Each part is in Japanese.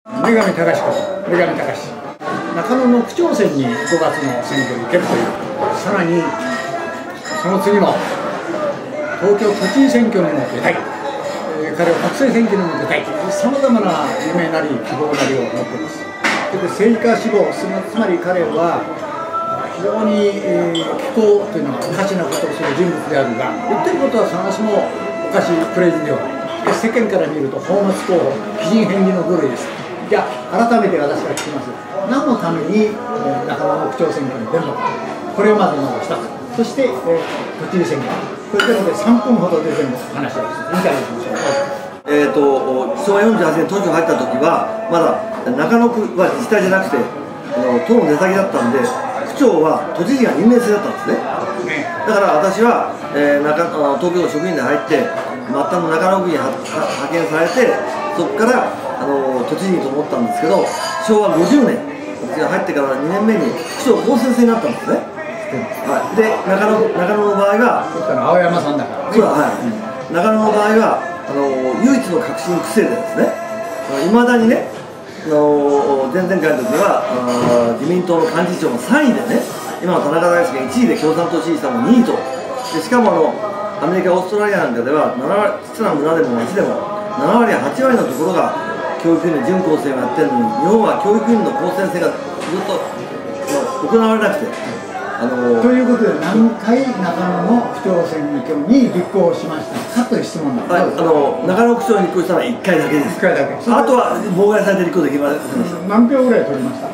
女神隆子、女神隆。中野の区長選に5月の選挙に行けるという、さらにその次の東京都知事選挙にも出たい、彼は国政選挙にも出たい、さまざまな夢なり希望なりを持っています。それで政治家志望、つまり彼は非常に気候というのはおかしなことをする人物であるが、言ってることは必ずしもおかしいクレイジーではない。世間から見ると泡沫候補、奇人変異の部類です。じゃあ改めて私が聞きます。何のために中野の区長選挙に出るのか、これをまず一つ。そして、都知事選挙、これで3分ほどで全部話をインタビューしましょう。 昭和48年、都庁入った時は、まだ中野区は自治体じゃなくて、党の出先だったんで、区長は都知事が任命制だったんですね。だから私は、東京都職員で入って、末端の中野区に派遣されて、そこから都知事と思ったんですけど、昭和50年、私が入ってから2年目に区長公選制になったんですね。はい、で中野の場合は、 青山さんだから、 そうだ、はい、中野の場合は唯一の革新区政でですね、いまだにね、前々回の時は自民党の幹事長の3位でね、今の田中大輔が1位で共産党支持者も2位と、でしかもアメリカ、オーストラリアなんかでは小さな村でも町でも7割や8割のところが教育院の準高専をやってるのに、日本は教育院の高専制がずっと行われなくて。 ということで、何回中野の区長選挙に立候補しましたかという質問なんです。 中野区長に立候補したのは1回だけです。 1回だけ。 あとは妨害されて立候補できませんでした。 何票ぐらい取りました？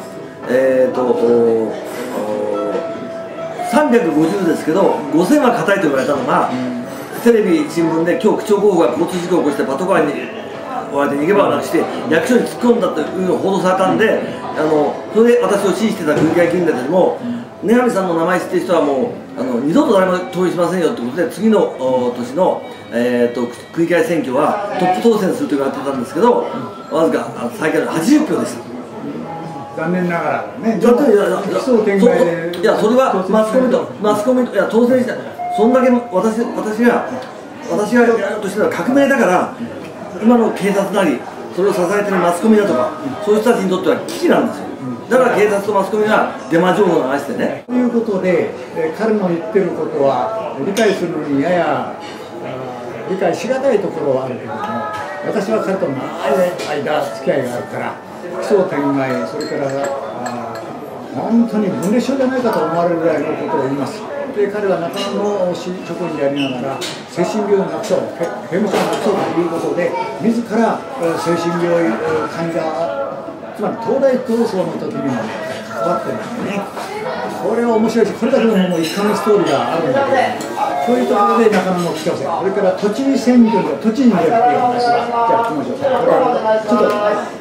350ですけど、5000は硬いと言われたのが、テレビ、新聞で今日区長候補が交通事故を起こしてパトカーに追われて逃げ場をなくして役所に突っ込んだというのが報道されたんで、それで私を支持してた区議会議員たちも、根上さんの名前知ってる人はもう二度と誰も投票しませんよということで、次の年の、区議会選挙はトップ当選すると言われてたんですけど、わずか最下位の80票でした。 残念ながらね、 いや、それはマスコミと、いや、当選した、そんだけ私がやるとしたら革命だから、今の警察なり、それを支えてるマスコミだとか、そういう人たちにとっては危機なんですよ。だから警察とマスコミがデマ情報を流してね。 ということで、彼の言ってることは、理解するのにやや理解しがたいところはあるけれども、私は彼と長い間、付き合いがあるから、奇想天外、それから本当に分裂症じゃないかと思われるぐらいのことを言います。で、彼は中野の市職員でありながら、精神病をなくそう、刑務所をなくそうということで、自ら精神病患者、つまり東大闘争の時にも関わってるんですね。これは面白いし、これだけのもう一貫のストーリーがあるんだけど、そういうところで中野の区長選、それから都知事選挙で都知事に出るっていう話が、じゃあ、聞きましょう。これはちょっと